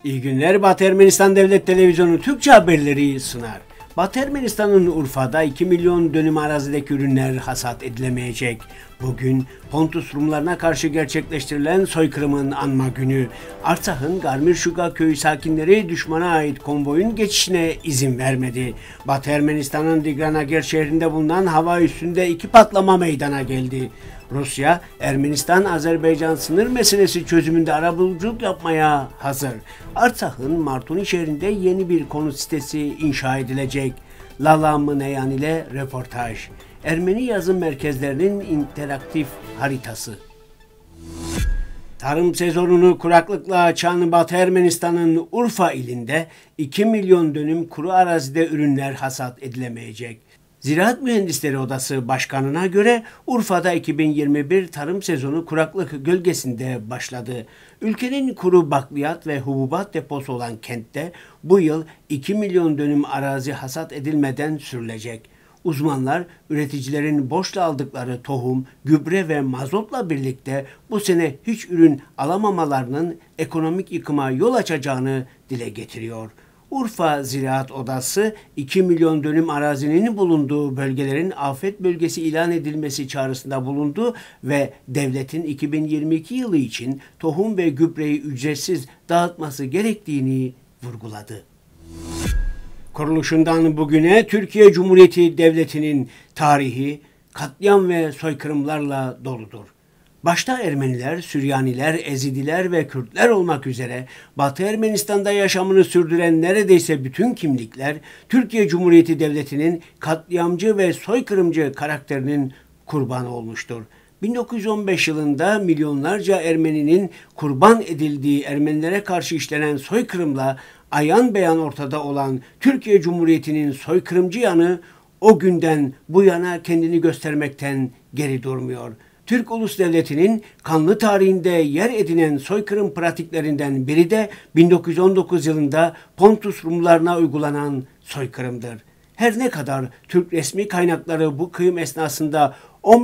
İyi günler. Batı Ermenistan Devlet Televizyonu Türkçe haberleri sunar. Batı Ermenistan'ın Urfa'da 2 milyon dönüm arazideki ürünler hasat edilemeyecek. Bugün Pontus Rumlarına karşı gerçekleştirilen soykırımın anma günü. Artsak'ın Garmirşuga köyü sakinleri düşmana ait konvoyun geçişine izin vermedi. Batı Ermenistan'ın Digranager şehrinde bulunan hava üssünde 2 patlama meydana geldi. Rusya, Ermenistan-Azerbaycan sınır meselesi çözümünde arabuluculuk yapmaya hazır. Artsak'ın Martuni şehrinde yeni bir konut sitesi inşa edilecek. Lala Mıneyan ile röportaj. Ermeni yazım merkezlerinin interaktif haritası. Tarım sezonunu kuraklıkla açan Batı Ermenistan'ın Urfa ilinde 2 milyon dönüm kuru arazide ürünler hasat edilemeyecek. Ziraat Mühendisleri Odası Başkanı'na göre Urfa'da 2021 tarım sezonu kuraklık gölgesinde başladı. Ülkenin kuru bakliyat ve hububat deposu olan kentte bu yıl 2 milyon dönüm arazi hasat edilmeden sürülecek. Uzmanlar üreticilerin borçla aldıkları tohum, gübre ve mazotla birlikte bu sene hiç ürün alamamalarının ekonomik yıkıma yol açacağını dile getiriyor. Urfa Ziraat Odası 2 milyon dönüm arazinin bulunduğu bölgelerin afet bölgesi ilan edilmesi çağrısında bulundu ve devletin 2022 yılı için tohum ve gübreyi ücretsiz dağıtması gerektiğini vurguladı. Kuruluşundan bugüne Türkiye Cumhuriyeti Devleti'nin tarihi katliam ve soykırımlarla doludur. Başta Ermeniler, Süryaniler, Ezidiler ve Kürtler olmak üzere Batı Ermenistan'da yaşamını sürdüren neredeyse bütün kimlikler Türkiye Cumhuriyeti Devleti'nin katliamcı ve soykırımcı karakterinin kurbanı olmuştur. 1915 yılında milyonlarca Ermeninin kurban edildiği Ermenilere karşı işlenen soykırımla ayan beyan ortada olan Türkiye Cumhuriyeti'nin soykırımcı yanı o günden bu yana kendini göstermekten geri durmuyor. Türk Ulus Devleti'nin kanlı tarihinde yer edinen soykırım pratiklerinden biri de 1919 yılında Pontus Rumlarına uygulanan soykırımdır. Her ne kadar Türk resmi kaynakları bu kıyım esnasında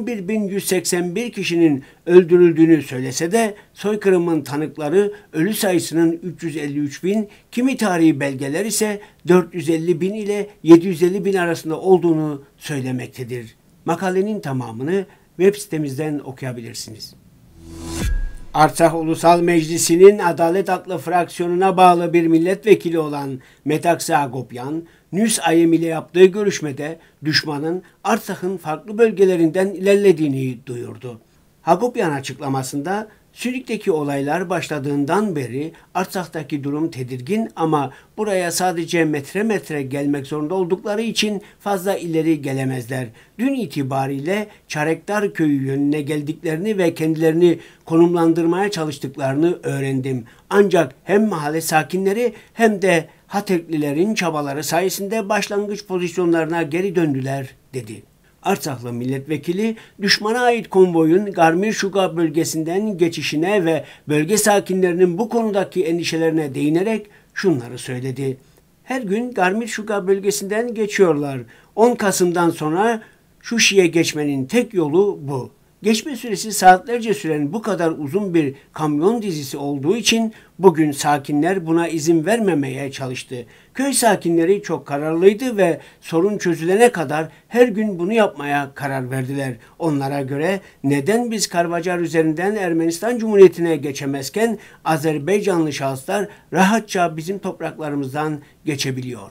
11.181 kişinin öldürüldüğünü söylese de soykırımın tanıkları ölü sayısının 353.000, kimi tarihi belgeler ise 450.000 ile 750.000 arasında olduğunu söylemektedir. Makalenin tamamını web sitemizden okuyabilirsiniz. Artsakh Ulusal Meclisi'nin Adalet Aklı fraksiyonuna bağlı bir milletvekili olan Metaxi Agopyan, Nüs Ayem ile yaptığı görüşmede düşmanın Artsakh'ın farklı bölgelerinden ilerlediğini duyurdu. Agopyan açıklamasında Sürik'teki olaylar başladığından beri Artsakh'taki durum tedirgin ama buraya sadece metre metre gelmek zorunda oldukları için fazla ileri gelemezler. Dün itibariyle Çarekdar köyü yönüne geldiklerini ve kendilerini konumlandırmaya çalıştıklarını öğrendim. Ancak hem mahalle sakinleri hem de Hateklilerin çabaları sayesinde başlangıç pozisyonlarına geri döndüler dedi. Artsaklı milletvekili düşmana ait konvoyun Garmirşuga bölgesinden geçişine ve bölge sakinlerinin bu konudaki endişelerine değinerek şunları söyledi. Her gün Garmirşuga bölgesinden geçiyorlar. 10 Kasım'dan sonra Şuşi'ye geçmenin tek yolu bu. Geçme süresi saatlerce süren bu kadar uzun bir kamyon dizisi olduğu için bugün sakinler buna izin vermemeye çalıştı. Köy sakinleri çok kararlıydı ve sorun çözülene kadar her gün bunu yapmaya karar verdiler. Onlara göre neden biz Karvacar üzerinden Ermenistan Cumhuriyeti'ne geçemezken Azerbaycanlı şahıslar rahatça bizim topraklarımızdan geçebiliyor?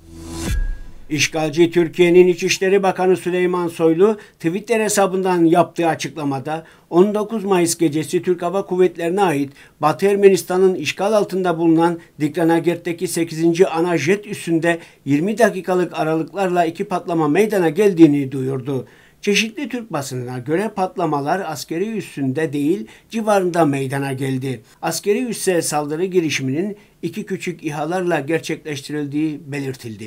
İşgalci Türkiye'nin İçişleri Bakanı Süleyman Soylu Twitter hesabından yaptığı açıklamada 19 Mayıs gecesi Türk Hava Kuvvetleri'ne ait Batı Ermenistan'ın işgal altında bulunan Digranager'teki 8. ana jet üssünde 20 dakikalık aralıklarla 2 patlama meydana geldiğini duyurdu. Çeşitli Türk basınına göre patlamalar askeri üssünde değil civarında meydana geldi. Askeri üsse saldırı girişiminin 2 küçük İHA'larla gerçekleştirildiği belirtildi.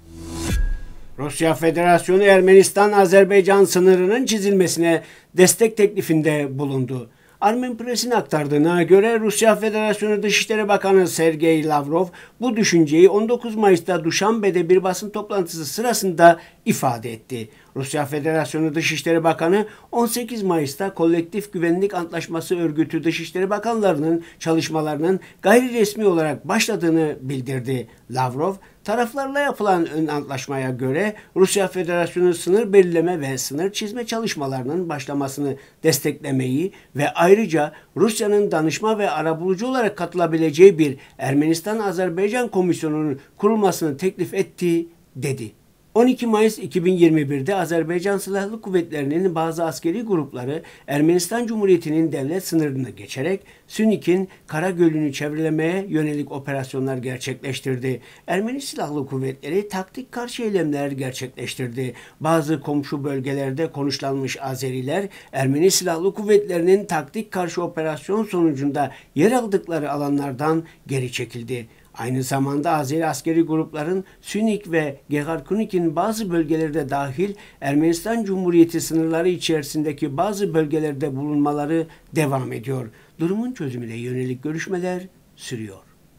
Rusya Federasyonu Ermenistan-Azerbaycan sınırının çizilmesine destek teklifinde bulundu. Armen Press'in aktardığına göre Rusya Federasyonu Dışişleri Bakanı Sergey Lavrov bu düşünceyi 19 Mayıs'ta Duşanbe'de bir basın toplantısı sırasında ifade etti. Rusya Federasyonu Dışişleri Bakanı 18 Mayıs'ta Kolektif Güvenlik Antlaşması Örgütü Dışişleri Bakanlarının çalışmalarının gayri resmi olarak başladığını bildirdi. Lavrov, taraflarla yapılan ön antlaşmaya göre Rusya Federasyonu sınır belirleme ve sınır çizme çalışmalarının başlamasını desteklemeyi ve ayrıca Rusya'nın danışma ve arabulucu olarak katılabileceği bir Ermenistan-Azerbaycan Komisyonu'nun kurulmasını teklif etti, dedi. 12 Mayıs 2021'de Azerbaycan Silahlı Kuvvetleri'nin bazı askeri grupları Ermenistan Cumhuriyeti'nin devlet sınırını geçerek Sünik'in Karagölü'nü çevrelemeye yönelik operasyonlar gerçekleştirdi. Ermeni Silahlı Kuvvetleri taktik karşı eylemler gerçekleştirdi. Bazı komşu bölgelerde konuşlanmış Azeriler Ermeni Silahlı Kuvvetleri'nin taktik karşı operasyon sonucunda yer aldıkları alanlardan geri çekildi. Aynı zamanda Azeri askeri grupların Sünik ve Gegarkunik'in bazı bölgelerde dahil Ermenistan Cumhuriyeti sınırları içerisindeki bazı bölgelerde bulunmaları devam ediyor. Durumun çözümüne yönelik görüşmeler sürüyor.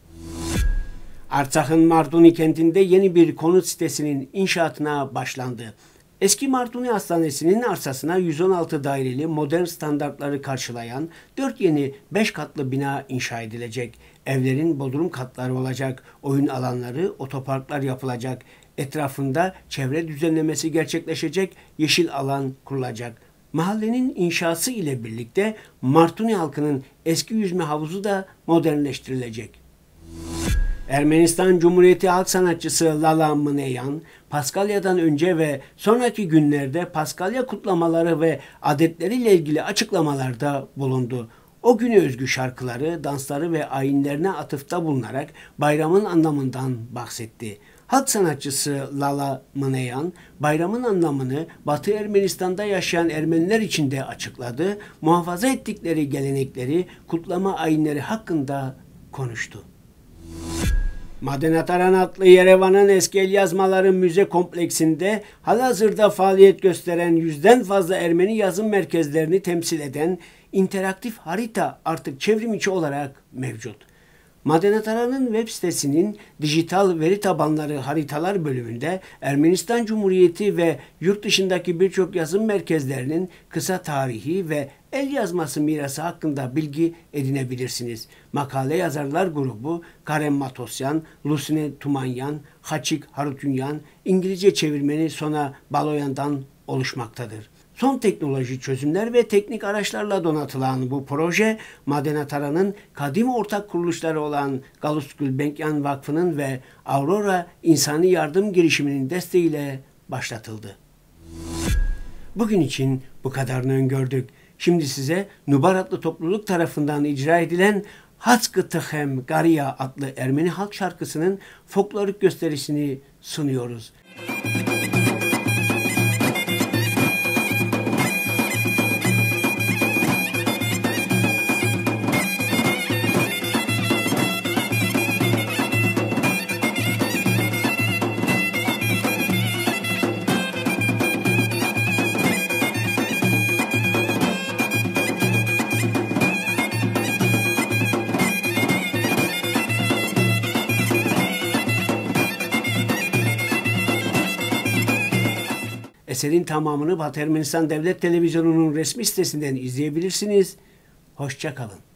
Artsak'ın Marduni kentinde yeni bir konut sitesinin inşaatına başlandı. Eski Marduni Hastanesi'nin arsasına 116 daireli modern standartları karşılayan 4 yeni 5 katlı bina inşa edilecek. Evlerin bodrum katları olacak, oyun alanları, otoparklar yapılacak. Etrafında çevre düzenlemesi gerçekleşecek, yeşil alan kurulacak. Mahallenin inşası ile birlikte Marduni halkının eski yüzme havuzu da modernleştirilecek. Ermenistan Cumhuriyeti halk sanatçısı Lala Mıneyan, Paskalya'dan önce ve sonraki günlerde Paskalya kutlamaları ve adetleriyle ilgili açıklamalarda bulundu. O güne özgü şarkıları, dansları ve ayinlerine atıfta bulunarak bayramın anlamından bahsetti. Halk sanatçısı Lala Mıneyan, bayramın anlamını Batı Ermenistan'da yaşayan Ermeniler için de açıkladı, muhafaza ettikleri gelenekleri, kutlama ayinleri hakkında konuştu. Madenataran adlı Yerevan'ın eski el yazmaları müze kompleksinde halihazırda faaliyet gösteren 100'den fazla Ermeni yazım merkezlerini temsil eden interaktif harita artık çevrim içi olarak mevcut. Madenataran'ın web sitesinin dijital veri tabanları haritalar bölümünde Ermenistan Cumhuriyeti ve yurt dışındaki birçok yazım merkezlerinin kısa tarihi ve el yazması mirası hakkında bilgi edinebilirsiniz. Makale yazarlar grubu Karen Matosyan, Lusine Tumanyan, Haçik Harutunyan, İngilizce çevirmeni Sona Baloyan'dan oluşmaktadır. Son teknoloji çözümler ve teknik araçlarla donatılan bu proje, Madenataran'ın kadim ortak kuruluşları olan Galus Gulbenkian Vakfı'nın ve Aurora İnsani Yardım Girişimi'nin desteğiyle başlatıldı. Bugün için bu kadarını öngördük. Şimdi size Nubar adlı topluluk tarafından icra edilen Hatskı Tıhem Gariya adlı Ermeni halk şarkısının folklorik gösterisini sunuyoruz. Eserin tamamını Batı Ermenistan Devlet Televizyonu'nun resmi sitesinden izleyebilirsiniz. Hoşça kalın.